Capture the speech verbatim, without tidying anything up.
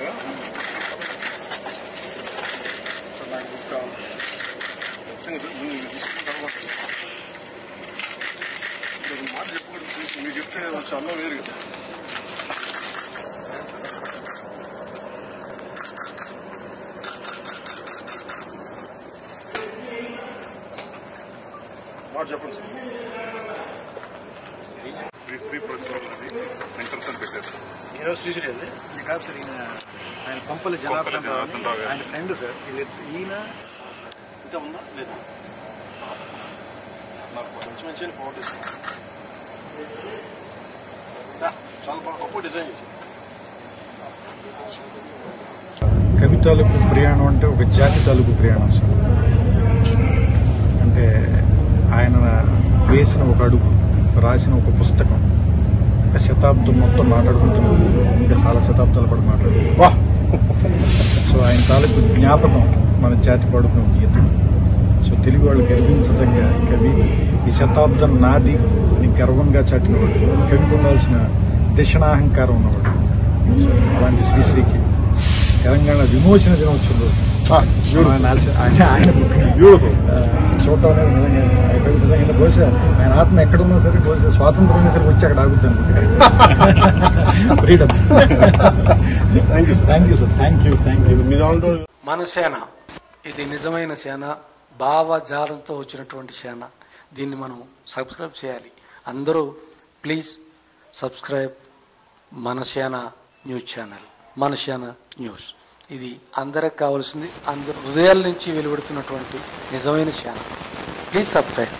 నాకు బుక్ కావాలి మాట చెప్పకూడదు మీరు చెప్తే చాలా వేరు కదా మాట చెప్పండి సార్ శ్రీ శ్రీ ప్రచురణది వెంకటేశ్వర పెట్టారు ఈరోజు శ్రీశ్రీ అది ఇది కాదు సార్ ఈయన ఆయన కొంపల జనార్దన్ రావు ఆయన ఫ్రెండ్ సార్ ఈయన ఇంత ఉందా లేదా నాకు మంచి మంచి ఫోటో చాలా బాగా గొప్ప డిజైన్ చేశారు. కవి తాలూకు ప్రయాణం అంటే ఒక జాతి తాలూకు ప్రయాణం సార్. అంటే ఆయన వేసిన ఒక అడుగు, రాసిన ఒక పుస్తకం, ఒక శతాబ్దం మొత్తం మాట్లాడుకుంటున్నాం, ఇంకా చాలా శతాబ్దాల పాటు మాట్లాడుకుంటాం. సో ఆయన తాలూకు జ్ఞాపకం మన జాతి పాడుకున్న గీతం. సో తెలుగు వాళ్ళు గర్వించదగ్గ కవి, ఈ శతాబ్దం నాది అని గర్వంగా చాటినవాడు, కవికి ఉండాల్సిన దిశనాహంకారం ఉన్నవాడు. అలాంటి శ్రీశ్రీకి తెలంగాణ విమోచన దినోత్సవం ఆయన ఆయన బ్యూటిఫుల్ చూడటం అనేది నిజంగా నిజంగా బహుశా ఆయన ఆత్మ ఎక్కడున్నా సరే బహుశా స్వాతంత్రం ఉన్నా సరే వచ్చి అక్కడ ఆగుద్ది అనుకుంటా. Freedom. Thank you sir thank you sir thank you thank you మన సేన ఇది నిజమైన సేన, భావజాలంతో వచ్చినటువంటి సేన. దీన్ని మనం సబ్స్క్రైబ్ చేయాలి. అందరూ ప్లీజ్ సబ్స్క్రైబ్ మన సేన న్యూస్ ఛానల్, మన సేన న్యూస్. ఇది అందరికి కావాల్సింది, అందరు హృదయాల నుంచి వెలువడుతున్నటువంటి నిజమైన సేన. Please subscribe.